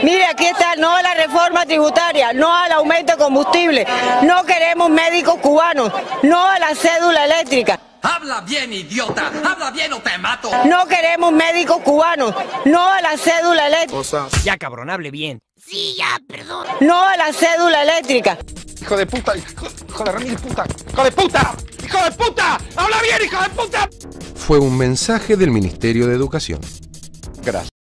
Mire, aquí está, no a la reforma tributaria, no al aumento de combustible, no queremos médicos cubanos, no a la cédula eléctrica. ¡Habla bien, idiota! ¡Habla bien o te mato! No queremos médicos cubanos, no a la cédula eléctrica. Ya, cabrón, hable bien. Sí, ya, perdón. No a la cédula eléctrica. ¡Hijo de puta! ¡Hijo de remil puta! ¡Hijo de puta! ¡Hijo de puta! ¡Habla bien, hijo de puta! Fue un mensaje del Ministerio de Educación. Gracias.